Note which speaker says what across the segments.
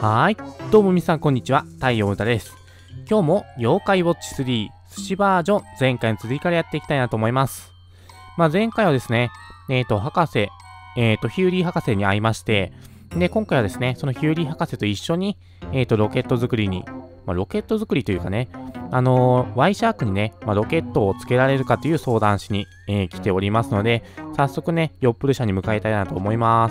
Speaker 1: はーい。どうも皆さんこんにちは。太陽歌です。今日も妖怪ウォッチ3寿司バージョン前回の続きからやっていきたいなと思います。前回はですね、博士、ヒューリー博士に会いまして、で、今回はですね、そのヒューリー博士と一緒に、ロケット作りに、ロケット作りというかね、ワイシャークにね、ロケットをつけられるかという相談しに、来ておりますので、早速ね、ヨップル社に向かいたいなと思います。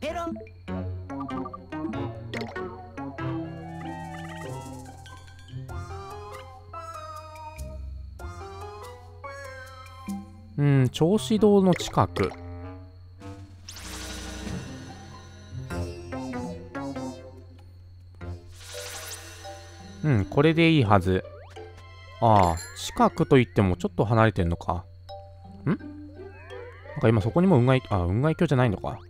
Speaker 1: 銚子堂の近く。これでいいはず。ああ、近くといってもちょっと離れてんのか。なんか今そこにも雲海峡じゃないのか。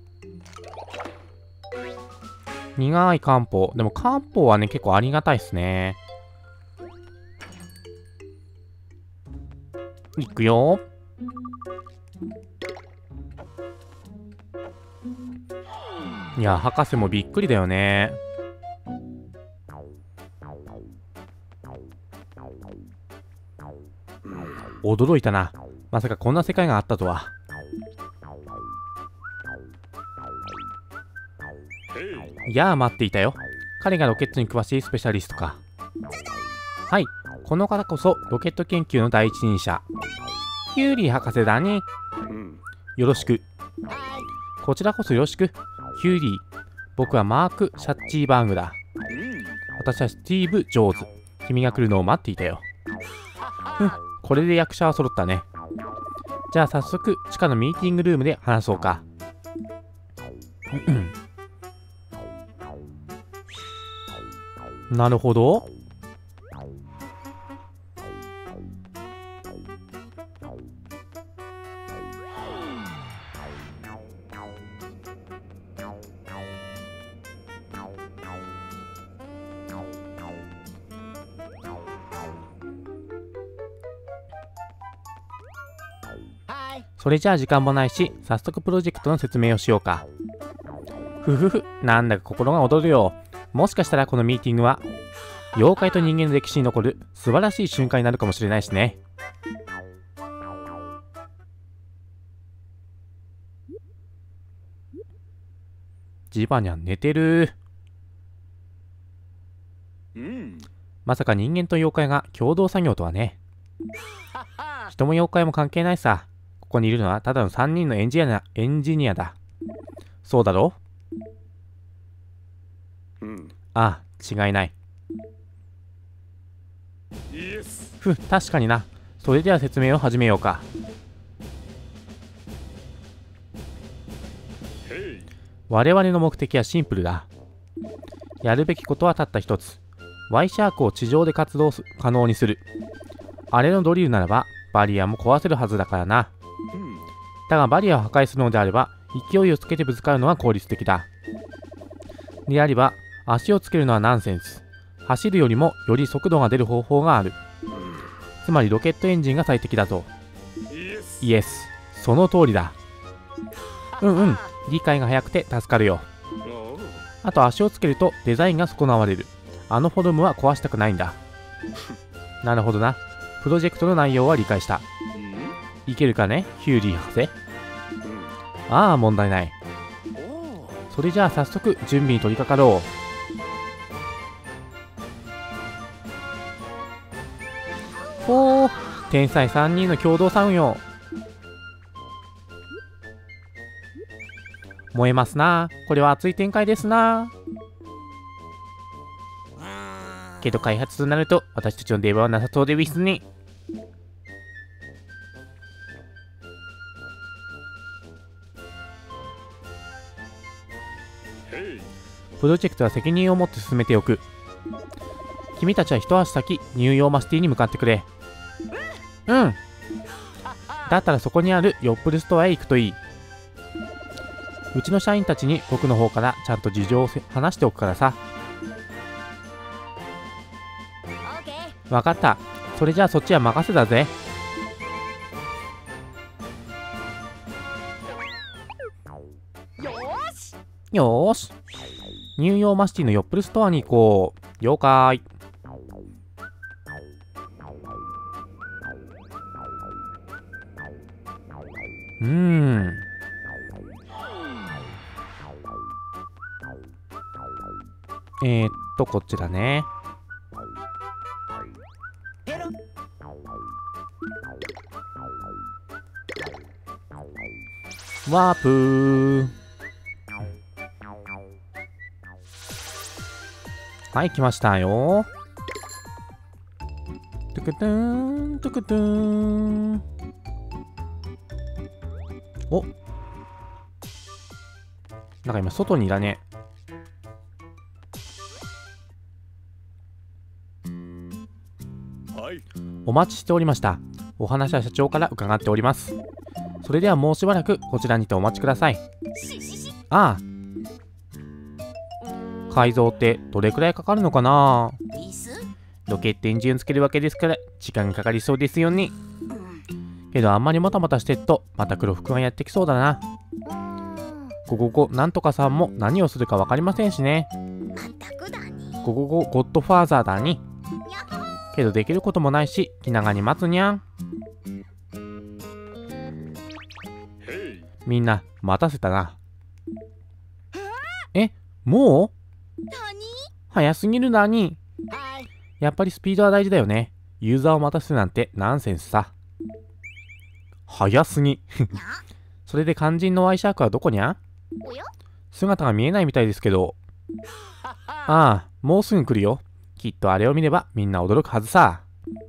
Speaker 1: 苦い漢方。でも漢方はね、結構ありがたいっすね。いくよ。いや、博士もびっくりだよね。驚いたな。まさかこんな世界があったとは。いやー、待っていたよ。彼がロケットに詳しいスペシャリストか。はい、この方こそロケット研究の第一人者、ヒューリー博士だね。よろしく。こちらこそよろしく、ヒューリー。僕はマーク・シャッチーバーグだ。私はスティーブ・ジョーズ。君が来るのを待っていたよ。これで役者は揃ったね。じゃあ早速地下のミーティングルームで話そうか。なるほど。それじゃあ時間もないし、早速プロジェクトの説明をしようか。なんだか心が躍るよ。もしかしたらこのミーティングは、妖怪と人間の歴史に残る素晴らしい瞬間になるかもしれないしね。ジバニャン寝てる。まさか人間と妖怪が共同作業とはね。人も妖怪も関係ないさ。ここにいるのはただの3人のエンジニアだ。そうだろう。ああ、違いない。確かにな。それでは説明を始めようか。我々の目的はシンプルだ。やるべきことはたった一つ。ワイシャークを地上で活動可能にする。あれのドリルならばバリアも壊せるはずだからな。だがバリアを破壊するのであれば勢いをつけてぶつかるのは効率的だ。であれば足をつけるのはナンセンス。走るよりもより速度が出る方法がある。つまりロケットエンジンが最適だと。イエス、その通りだ。理解が早くて助かるよ。あと足をつけるとデザインが損なわれる。あのフォルムは壊したくないんだ。なるほどな。プロジェクトの内容は理解した。いけるかね、ヒューリー博士。ああ、問題ない。それじゃあ早速準備に取り掛かろう。おお、天才3人の共同作業。燃えますな。これは熱い展開ですな。けど開発となると私たちの出番はなさそうでウィスに。プロジェクトは責任を持って進めておく。君たちは一足先ニューヨーマシティに向かってくれ。だったらそこにあるヨップルストアへ行くといい。うちの社員たちに僕の方からちゃんと事情を話しておくからさ。わかった。それじゃあそっちは任せだぜ。よーし。 ニューヨーマシティのヨップルストアに行こう。了解。こっちだね。ワープー。はい、来ましたよ。トゥクトゥーン、トゥクトゥーン。お、なんか今外にいたね。
Speaker 2: はい。
Speaker 1: お待ちしておりました。お話は社長から伺っております。それではもうしばらくこちらにてお待ちください。ああ、改造ってどれくらいかかるのかな。ロケットエンジンつけるわけですから時間かかりそうですよね。けどあんまりもたもたしてっとまた黒服がやってきそうだな。なんとかさんも何をするか分かりませんしね。ゴッドファーザーだに。けどできることもないし気長に待つにゃん。みんな待たせたな。え、もう早すぎるなに。やっぱりスピードは大事だよね。ユーザーを待たせるなんてナンセンスさ。早すぎ。それで肝心のワイシャークはどこにゃ？姿が見えないみたいですけど。ああ、もうすぐ来るよ。きっとあれを見ればみんな驚くはずさ。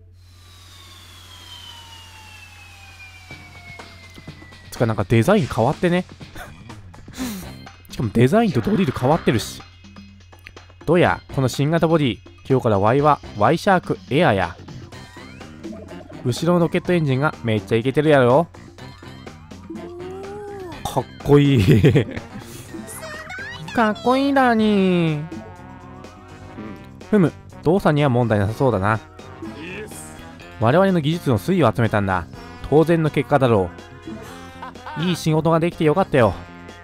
Speaker 1: つかなんかデザイン変わってね。しかもデザインとドリル変わってるし。どうや、この新型ボディ、今日から Y は Y シャークエアや。後ろのロケットエンジンがめっちゃイケてるやろ。かっこいい。かっこいいだに。ふむ、動作には問題なさそうだな。我々の技術の粋を集めたんだ。当然の結果だろう。いい仕事ができてよかったよ。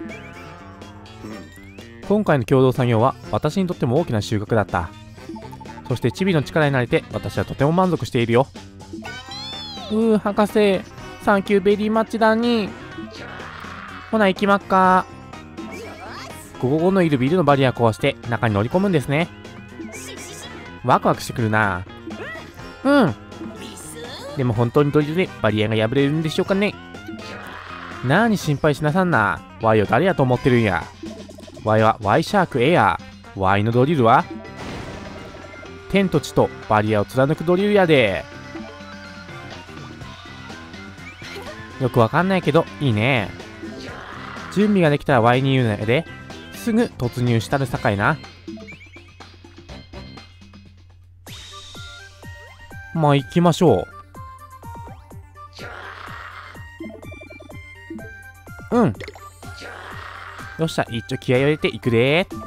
Speaker 1: 今回の共同作業は私にとっても大きな収穫だった。そしてチビの力になれて私はとても満足しているよ。博士、サンキューベリーマッチだに。ほな行きまっか。午後のいるビルのバリア壊して中に乗り込むんですね。ワクワクしてくるな。でも本当にドリルでバリアが破れるんでしょうかね。なーに心配しなさんな。ワイを誰やと思ってるんや。ワイは Y シャークエアー。ワイのドリルは天と地とバリアを貫くドリルやで。よくわかんないけどいいね。準備ができたら Y に言うのやですぐ突入したるさかいな。まあ行きましょう。よっしゃ、一丁気合いを入れていくでー。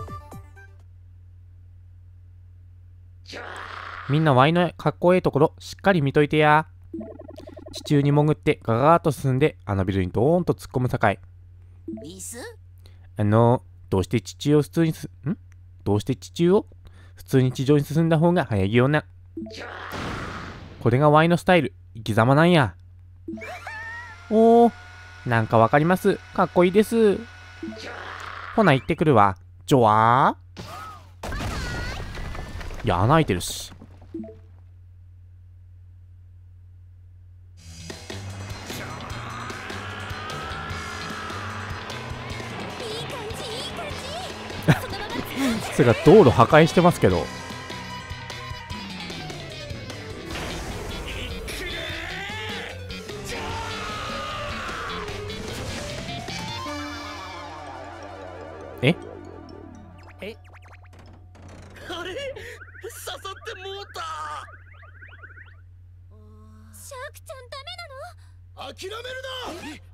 Speaker 1: みんな Y のかっこええところしっかり見といてや。地中に潜ってガガーッと進んであのビルにドーンと突っ込むさかい。どうして地中を普通にどうして地中を普通に地上に進んだ方が早いよな。これが Y のスタイル、生き様なんや。おー、なんかわかります。かっこいいです。ほな行ってくるわ。ジョワー。いや、穴開いてるし。それが道路破壊してますけど。え？
Speaker 2: あれ、刺さってもうた。
Speaker 3: シャークちゃんダメなの？
Speaker 2: 諦めるな。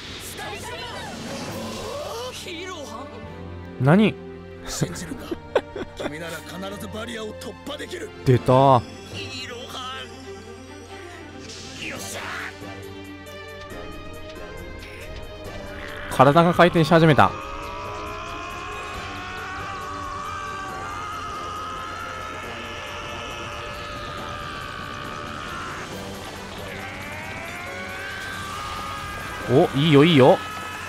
Speaker 2: ヒーローハン。
Speaker 1: 何？
Speaker 2: 信じるんだ。君なら必ずバリアを突破できる。
Speaker 1: 出た。
Speaker 2: ヒーローハン。よっしゃ。
Speaker 1: 体が回転し始めた。 お、いいよいいよ。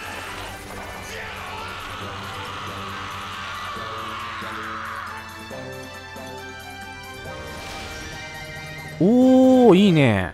Speaker 1: おー、いいね。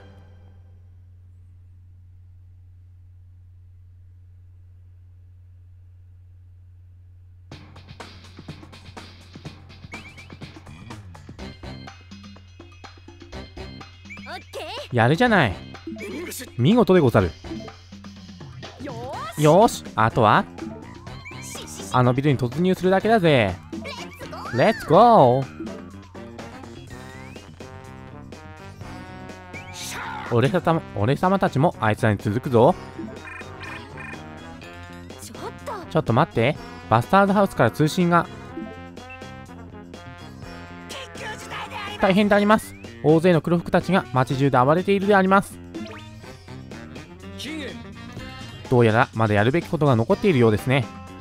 Speaker 3: オッケ
Speaker 1: やるじゃない。見事でござる。
Speaker 3: ー。よ
Speaker 1: よーし、あとは
Speaker 3: ーし。ししし。
Speaker 1: あのビルに突入するだけだぜ。
Speaker 3: レッツゴー。
Speaker 1: レッツゴー。俺様たちもあいつらに続くぞ。
Speaker 3: ちょっと。
Speaker 1: ちょっと待って。バスターズハウスから通信が。
Speaker 3: 緊急事態であり
Speaker 1: 大変であります。大勢の黒服たちが街中で暴れているであります。
Speaker 2: 期限。
Speaker 1: どうやらまだやるべきことが残っているようですね。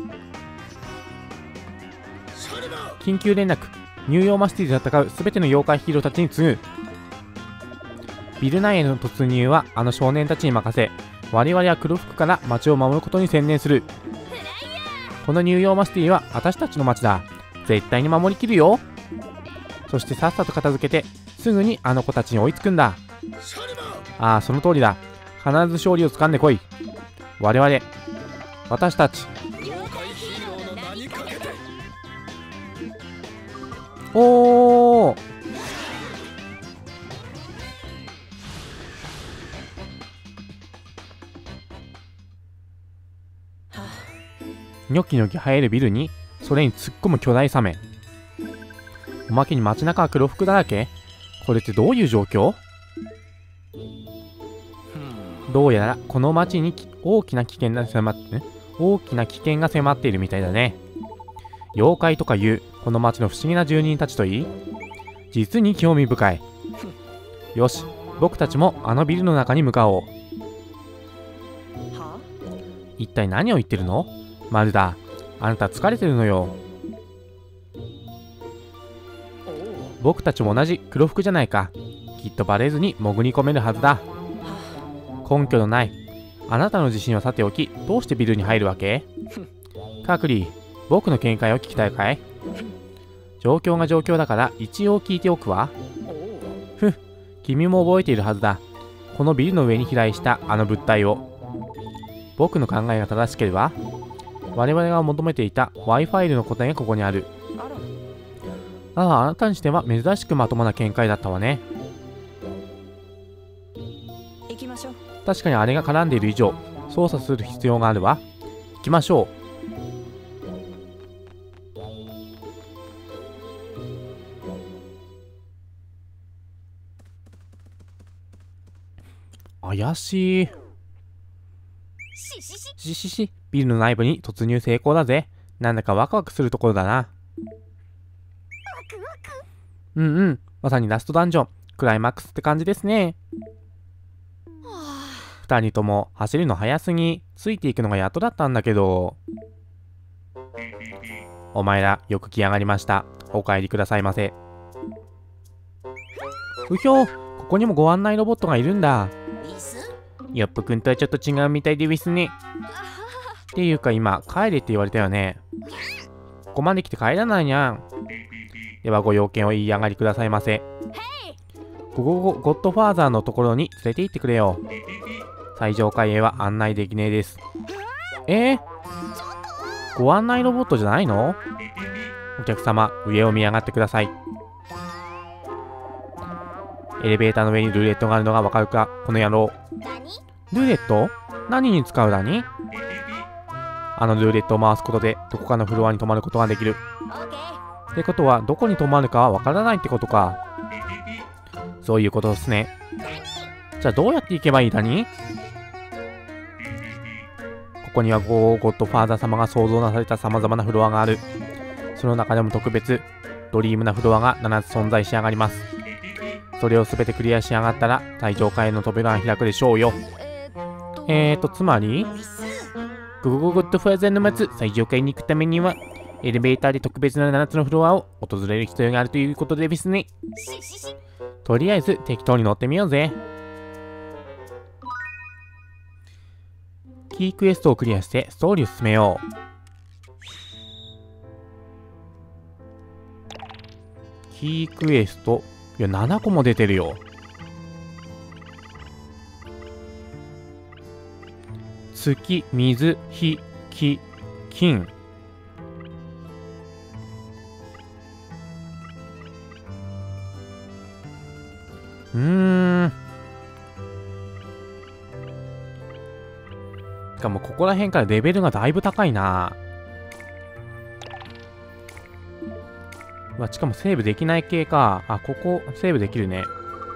Speaker 2: シャルマ
Speaker 1: 緊急連絡。ニューヨーマシティで戦う全ての妖怪ヒーローたちに次ぐ。ビル内への突入はあの少年たちに任せ、我々は黒服から街を守ることに専念する。このニューヨーマシティは私たちの街だ。絶対に守りきるよ。そしてさっさと片付けてすぐにあの子たちに追いつくんだ。
Speaker 2: シャルマ
Speaker 1: ああ、その通りだ。必ず勝利をつかんでこい。我々、私たち。
Speaker 2: 妖怪ヒーローの名にかけて。
Speaker 1: おー、ニョキニョキ生えるビルにそれに突っ込む巨大サメ。おまけに街中は黒服だらけ。これってどういう状況？どうやらこの街に大きな危険が迫っているみたいだね。妖怪とかいうこの街の不思議な住人たちといい、実に興味深い。よし、僕たちもあのビルの中に向かおう。
Speaker 3: は
Speaker 1: 一体何を言ってるの？マルダ、あなた疲れてるのよ。
Speaker 3: おお。
Speaker 1: 僕たちも同じ黒服じゃないか。きっとバレずに潜り込めるはずだ。根拠のないあなたの自信はさておき、どうしてビルに入るわけ？カクリ、僕の見解を聞きたいかい？状況が状況だから一応聞いておくわ。
Speaker 3: おお。
Speaker 1: ふっ、君も覚えているはずだ。このビルの上に飛来したあの物体を。僕の考えが正しければ、我々が求めていた Y ファイルの答えがここにある。
Speaker 3: あら。
Speaker 1: ああ、あなたにしては珍しくまともな見解だったわね。
Speaker 3: 行きましょう。
Speaker 1: 確かにあれが絡んでいる以上、操作する必要があるわ。行きましょう。怪しい。
Speaker 3: ししし。
Speaker 1: ししし、ビルの内部に突入成功だぜ。なんだかワクワクするところだな。
Speaker 3: ワクワク。
Speaker 1: うんうん、まさにラストダンジョン、クライマックスって感じですね。
Speaker 3: は
Speaker 1: 二人とも走るの早すぎ、ついていくのがやっとだったんだけど。お前らよく来やがりました。お帰りくださいませ。うひょー、ここにもご案内ロボットがいるんだ。
Speaker 3: あ。椅子。
Speaker 1: ヨップくんとはちょっと違うみたいでウィスね。っていうか今、帰れって言われたよね。ここまで来て帰らないにゃん。ではご用件を言い上がりくださいませ。ゴッドファーザーのところに連れて行ってくれよ。最上階へは案内できねえです。ご案内ロボットじゃないの？お客様、上を見上がってください。エレベーターの上にルーレットがあるのがわかるか、この野郎。
Speaker 3: 何？
Speaker 1: ルーレット？何に使うだに？あのルーレットを回すことで、どこかのフロアに泊まることができる。
Speaker 3: オッケー。
Speaker 1: ってことは、どこに泊まるかはわからないってことか。そういうことですね。じゃあどうやって行けばいいだに？ここにはゴッドファーザー様が創造なされた様々なフロアがある。その中でも特別、ドリームなフロアが7つ存在し上がります。それを全てクリアし上がったら、最上階への扉が開くでしょうよ。つまり、ゴッドファーザーの待つ最上階に行くためには、エレベーターで特別な7つのフロアを訪れる必要があるということでですね。
Speaker 3: ししし。
Speaker 1: とりあえず適当に乗ってみようぜ。 キークエストをクリアしてストーリーを進めよう。キークエスト、いや、7個も出てるよ。月、水、火、木、金。しかもここら辺からレベルがだいぶ高いな。しかもセーブできない系か。あ、ここセーブできるね。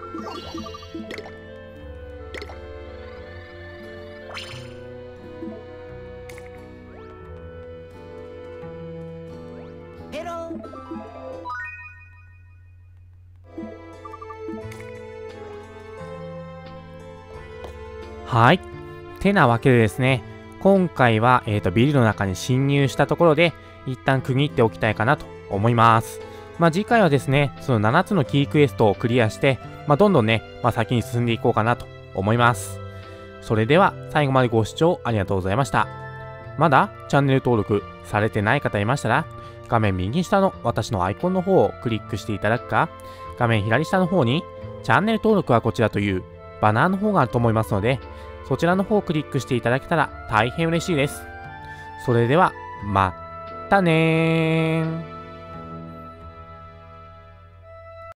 Speaker 1: はい。てなわけでですね、今回は、ビルの中に侵入したところで、一旦区切っておきたいかなと思います。次回はですね、その7つのキークエストをクリアして、どんどんね、先に進んでいこうかなと思います。それでは、最後までご視聴ありがとうございました。まだチャンネル登録されてない方いましたら、画面右下の私のアイコンの方をクリックしていただくか、画面左下の方に、チャンネル登録はこちらというバナーの方があると思いますので、そちらの方をクリックしていただけたら大変嬉しいです。それでは、またねー。